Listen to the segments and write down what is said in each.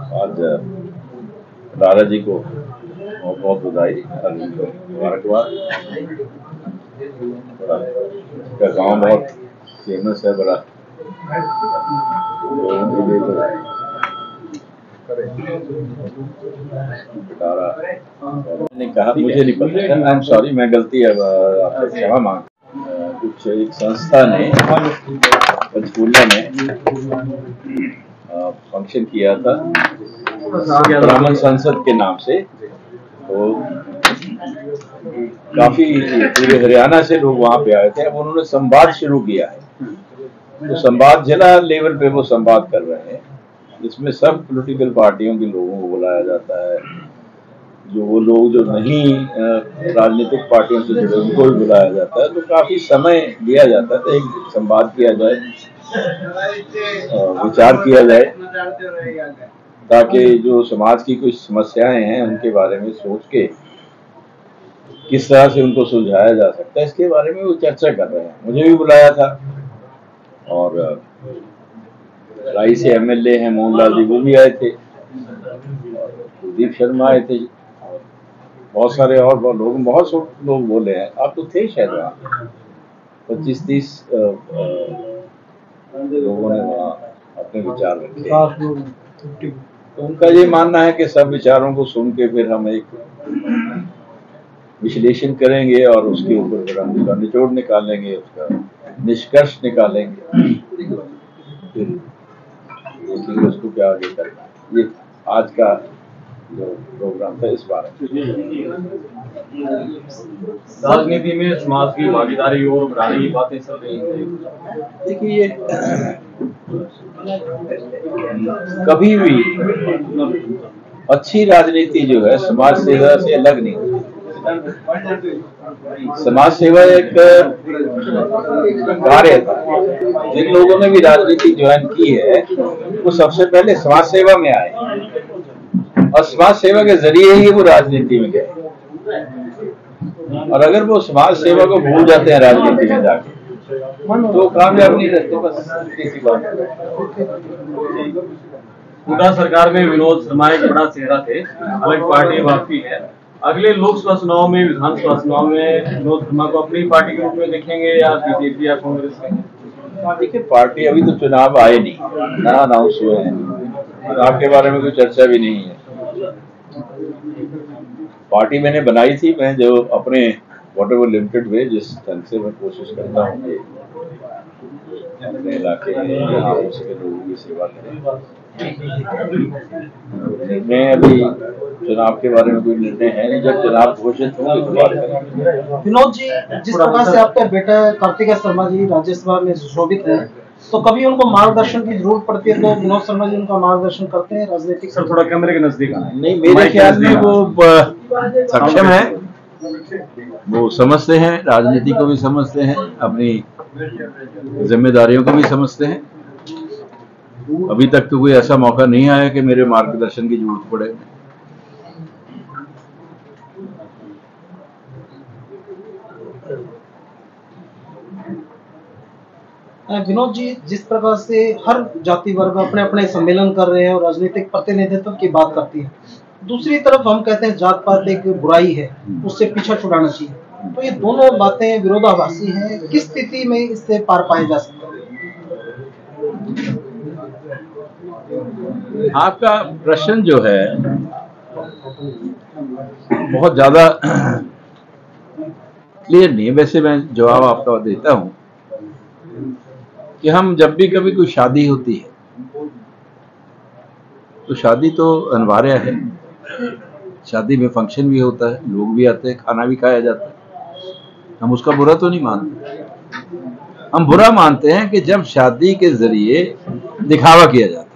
आज लाला जी को बहुत बहुत बधाई और मुबारकबाद। का गाँव बहुत फेमस है, बड़ा लोगों के लिए तो पिटारा। मैंने कहा मुझे नहीं पता, आई एम सॉरी, मैं गलती है, आपसे क्षमा मांग। कुछ एक संस्था ने पंचकूला में फंक्शन किया था ब्राह्मण संसद के नाम से, तो काफी पूरे हरियाणा से लोग वहां पे आए थे। अब उन्होंने संवाद शुरू किया है, तो संवाद जिला लेवल पे वो संवाद कर रहे हैं, जिसमें सब पॉलिटिकल पार्टियों के लोगों को बुलाया जाता है। जो वो लोग जो नहीं राजनीतिक पार्टियों से जुड़े उनको भी बुलाया जाता है। तो काफी समय दिया जाता है, तो एक संवाद किया जाए, विचार किया जाए, ताकि जो समाज की कुछ समस्याएं हैं उनके बारे में सोच के किस तरह से उनको सुलझाया जा सकता है, इसके बारे में वो चर्चा कर रहे हैं। मुझे भी बुलाया था, और राई से एमएलए हैं मोहनलाल जी, वो भी आए थे, कुलदीप शर्मा आए थे, बहुत सारे और बहुत लोग बोले हैं। आप तो थे शायद वहाँ, 25-30 लोगों ने वहाँ अपने विचार रखे। तो उनका ये मानना है कि सब विचारों को सुन के फिर हम एक विश्लेषण करेंगे और उसके ऊपर फिर हम उसका निचोड़ निकालेंगे, उसका निष्कर्ष निकालेंगे, फिर देखेंगे उसको क्या आगे करना। ये आज का जो प्रोग्राम था इस बारे में। राजनीति में समाज की भागीदारी और बढ़ाने की बातें चल रही हैं। देखिए, ये कभी भी अच्छी राजनीति जो है समाज सेवा से अलग नहीं होती। समाज सेवा एक कार्य था। जिन लोगों ने भी राजनीति ज्वाइन की है वो सबसे पहले समाज सेवा में आए, और समाज सेवा के जरिए ही वो राजनीति में गए। और अगर वो समाज सेवा को भूल जाते हैं राजनीति में जाके, तो कामयाब नहीं रहते। बस इसी बात। हुड्डा सरकार में विनोद शर्मा एक बड़ा चेहरा थे, अलग पार्टी वापसी है। अगले लोकसभा चुनाव में, विधानसभा चुनाव में विनोद शर्मा को अपनी पार्टी के रूप में देखेंगे या बीजेपी या कांग्रेस में? देखिए, पार्टी अभी तो चुनाव आए नहीं, ना अनाउंस हुए हैं, चुनाव के बारे में कोई चर्चा भी नहीं है। पार्टी मैंने बनाई थी, मैं जो अपने व्हाटएवर लिमिटेड वे जिस ढंग से मैं कोशिश करता हूँ कि अपने इलाके में यहाँ हो सके लोगों की सेवा करें। निर्णय अभी चुनाव के बारे में कोई निर्णय है नहीं, जब चुनाव घोषित होंगे तो बात करेंगे। विनोद जी, जिस प्रकार से आपका बेटा कार्तिकेय शर्मा जी राज्यसभा में सुशोभित है, तो कभी उनको मार्गदर्शन की जरूरत पड़ती है तो विनोद शर्मा जी उनका मार्गदर्शन करते हैं राजनीतिक? सर थोड़ा कैमरे के नजदीक आना। नहीं, मेरे ख्याल में वो सक्षम है, वो समझते हैं, राजनीति को भी समझते हैं, अपनी जिम्मेदारियों को भी समझते हैं। अभी तक तो कोई ऐसा मौका नहीं आया कि मेरे मार्गदर्शन की जरूरत पड़े। विनोद जी, जिस प्रकार से हर जाति वर्ग अपने अपने सम्मेलन कर रहे हैं और राजनीतिक प्रतिनिधित्व की बात करती है, दूसरी तरफ हम कहते हैं जात पात एक बुराई है, उससे पीछा छुड़ाना चाहिए, तो ये दोनों बातें विरोधाभासी हैं। किस स्थिति में इससे पार पाए जा सकते हैं? आपका प्रश्न जो है बहुत ज्यादा क्लियर नहीं है। वैसे मैं जवाब आपका देता हूं कि हम जब भी कभी कोई शादी होती है, तो शादी तो अनिवार्य है, शादी में फंक्शन भी होता है, लोग भी आते हैं, खाना भी खाया जाता है, हम उसका बुरा तो नहीं मानते। हम बुरा मानते हैं कि जब शादी के जरिए दिखावा किया जाता है।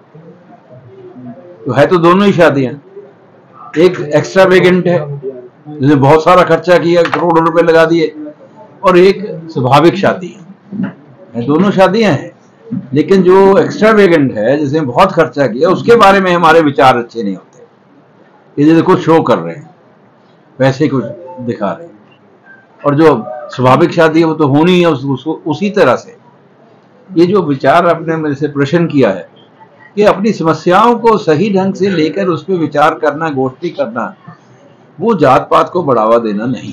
तो है तो दोनों ही शादियां, एक एक्स्ट्रावेगेंट है जिसमें बहुत सारा खर्चा किया, करोड़ों रुपए लगा दिए, और एक स्वाभाविक शादी है। दोनों शादियां हैं, लेकिन जो एक्स्ट्रावेगेंट है जिसमें बहुत खर्चा किया, उसके बारे में हमारे विचार अच्छे नहीं होते। ये देखो शो कर रहे हैं, वैसे कुछ दिखा रहे हैं, और जो स्वाभाविक शादी है वो तो होनी है उसको उसी तरह से। ये जो विचार आपने मेरे से प्रश्न किया है, कि अपनी समस्याओं को सही ढंग से लेकर उस पर विचार करना, गोष्ठी करना, वो जात पात को बढ़ावा देना नहीं।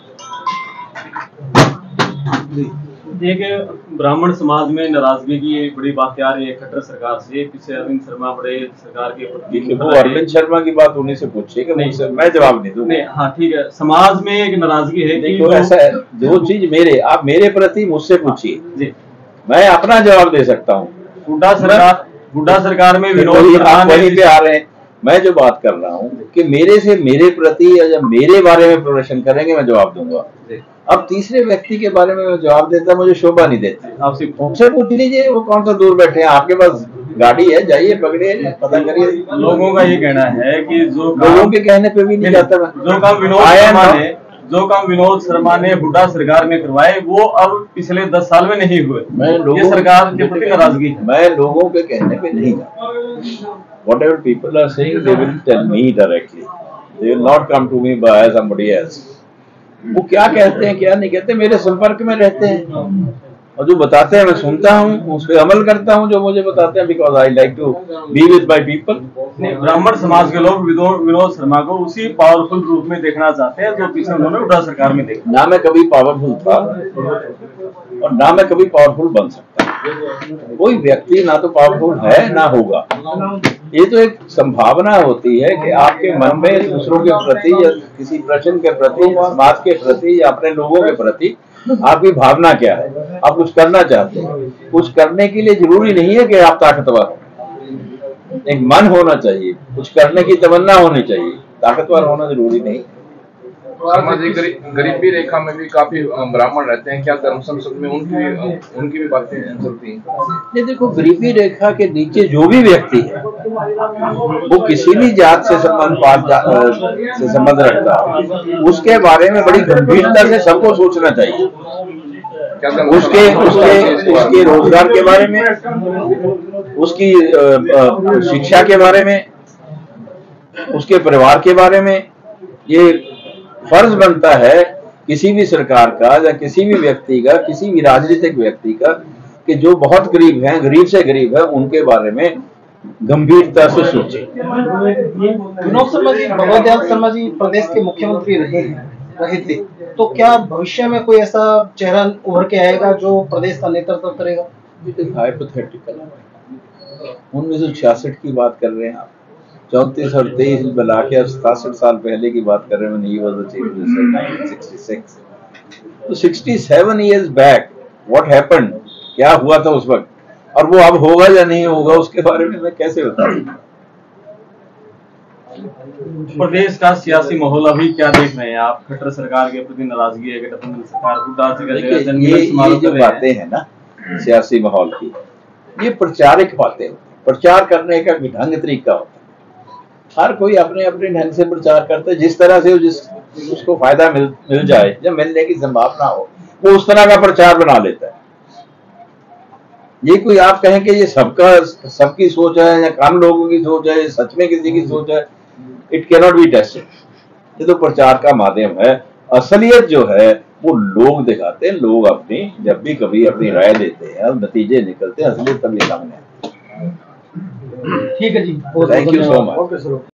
एक ब्राह्मण समाज में नाराजगी की बड़ी बात आ रही है खट्टर सरकार से। पीछे अरविंद शर्मा बड़े सरकार के देखिए, वो अरविंद शर्मा की बात उन्हीं से पूछिए, मैं जवाब नहीं दूंगा। हाँ ठीक है, समाज में एक नाराजगी है। देखो ऐसा है, जो चीज आप मेरे प्रति मुझसे पूछिए, मैं अपना जवाब दे सकता हूँ। हुड्डा सरकार में विनोद आप वहीं पे आ रहे हैं। मैं जो बात कर रहा हूँ कि मेरे से मेरे प्रति या जब मेरे बारे में प्रश्न करेंगे मैं जवाब दूंगा। अब तीसरे व्यक्ति के बारे में मैं जवाब देता मुझे शोभा नहीं देती। आपसे उनसे पूछ लीजिए, वो कौन सा दूर बैठे हैं, आपके पास गाड़ी है, जाइए पकड़िए, पता करिए। लोगों का ये कहना है कि जो लोगों के कहने पे भी नहीं जाता मैं। जो काम विनोद शर्मा ने हुड्डा सरकार में करवाए वो अब पिछले 10 साल में नहीं हुए। ये सरकार के प्रति नाराजगी है। मैं लोगों के कहने पे नहीं जाता। Whatever people are saying, they will tell me directly. They will not come to me by somebody else. वो क्या कहते हैं क्या नहीं कहते, मेरे संपर्क में रहते हैं और जो बताते हैं मैं सुनता हूँ, उस पर अमल करता हूँ जो मुझे बताते हैं, because I like to be with my people. ब्राह्मण समाज के लोग विनोद शर्मा को उसी पावरफुल रूप में देखना चाहते हैं जो पीछे उन्होंने हुड्डा सरकार में देखा। ना मैं कभी पावरफुल था और ना मैं कभी पावरफुल बन सकता। कोई व्यक्ति ना तो पावरफुल है ना होगा। ये तो एक संभावना होती है कि आपके मन में दूसरों के प्रति या किसी प्रश्न के प्रति, समाज के प्रति या अपने लोगों के प्रति आपकी भावना क्या है, आप कुछ करना चाहते हैं। कुछ करने के लिए जरूरी नहीं है कि आप ताकतवर हो, एक मन होना चाहिए, कुछ करने की तमन्ना होनी चाहिए। ताकतवर होना जरूरी नहीं। सामाजिक गरीबी रेखा में भी काफी ब्राह्मण रहते हैं, क्या धर्म संसद में उनकी भी बातें चलती हैं? ये देखो, गरीबी रेखा के नीचे जो भी व्यक्ति है वो किसी भी जात से संबंध रखता है, उसके बारे में बड़ी गंभीरता से सबको सोचना चाहिए। उसके रोजगार के बारे में, उसकी शिक्षा के बारे में, उसके परिवार के बारे में। ये फर्ज बनता है किसी भी सरकार का या किसी भी व्यक्ति का, किसी भी राजनीतिक व्यक्ति का, कि जो बहुत गरीब हैं, गरीब से गरीब है, उनके बारे में गंभीरता से सोचे। विनोद शर्मा जी, भगवत दयाल शर्मा जी प्रदेश के मुख्यमंत्री रहे थे, तो क्या भविष्य में कोई ऐसा चेहरा उभर के आएगा जो प्रदेश का नेतृत्व करेगा? हाइपोथेटिकल 1966 की बात कर रहे हैं आप, 34 और 23 मिला के अब 67 साल पहले की बात कर रहे हैं। He was the chief minister 1966। तो 67 इयर्स बैक व्हाट हैपेंड, क्या हुआ था उस वक्त, और वो अब होगा या नहीं होगा उसके बारे में मैं कैसे बताऊं। प्रदेश का सियासी माहौल अभी क्या देख रहे हैं आप? खट्टर सरकार के प्रति नाराजगी है, गठबंधन सरकार ये जो बातें हैं ना सियासी माहौल की, ये प्रचारिक बातें होती हैं। प्रचार करने का ढंग तरीका होता है, हर कोई अपने अपने ढंग से प्रचार करता है, जिस तरह से उसको फायदा मिल जाए, जब मिलने की संभावना हो वो उस तरह का प्रचार बना लेता है। ये कोई आप कहें कि ये सबकी सोच है या कम लोगों की सोच है, सच में किसी की सोच है, it can not be tested. ये तो प्रचार का माध्यम है। असलियत जो है वो लोग दिखाते हैं, लोग अपनी जब भी कभी अपनी राय देते हैं, नतीजे निकलते हैं, असलियत तभी सामने आती है। ठीक है जी, थैंक यू सो मच।